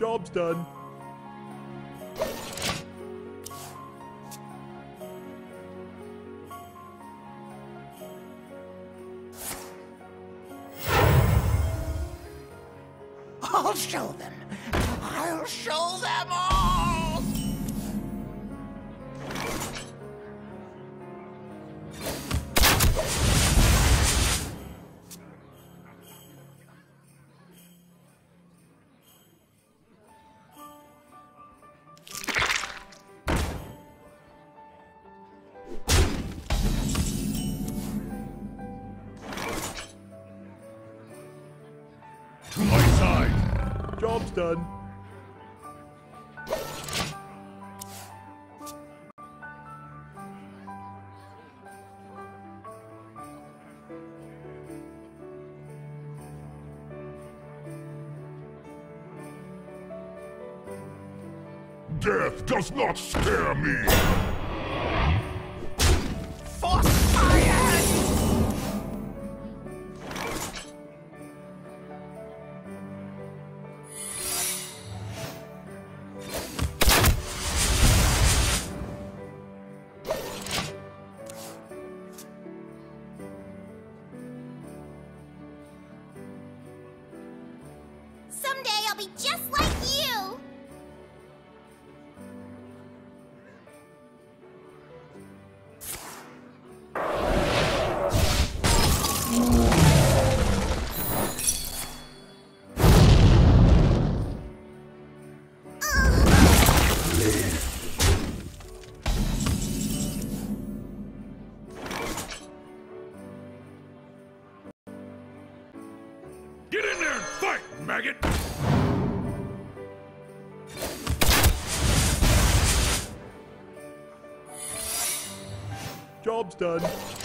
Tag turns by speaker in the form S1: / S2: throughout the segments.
S1: Job's done.
S2: I'll show them. I'll show them all!
S1: To my side. Job's done.
S3: Death does not scare me!
S2: For science!
S4: Someday I'll be just like you!
S3: Get in there and fight, maggot!
S1: Job's done.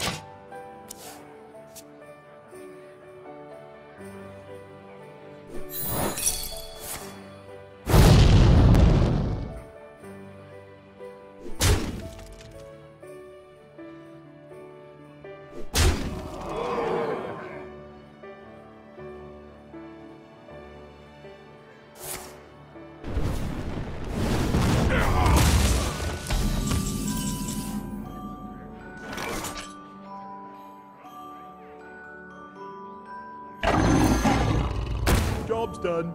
S1: Job's done.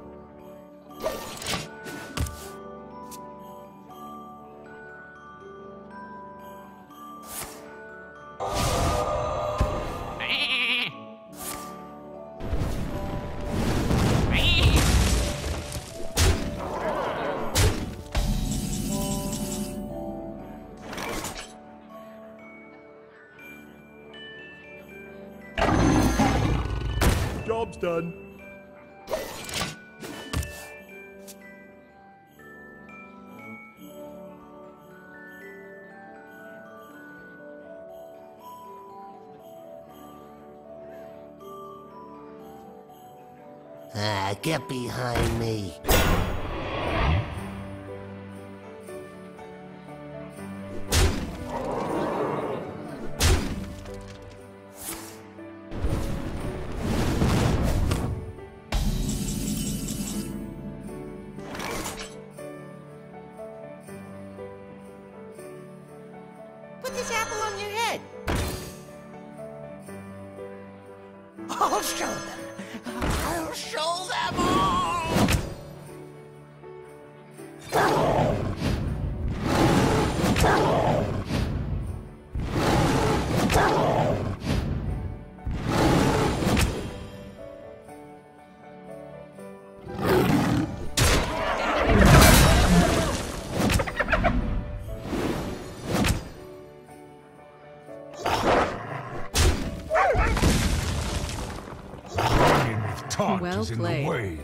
S1: Job's done.
S2: Get behind me.
S4: Put this apple on your head.
S2: I'll show them. I'll show them all!
S3: Taunt
S5: Well
S3: is in
S5: played.
S3: the way.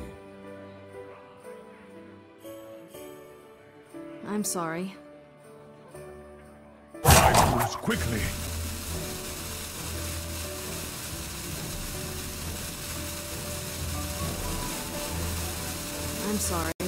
S5: I'm sorry.
S3: I moves quickly.
S5: I'm sorry.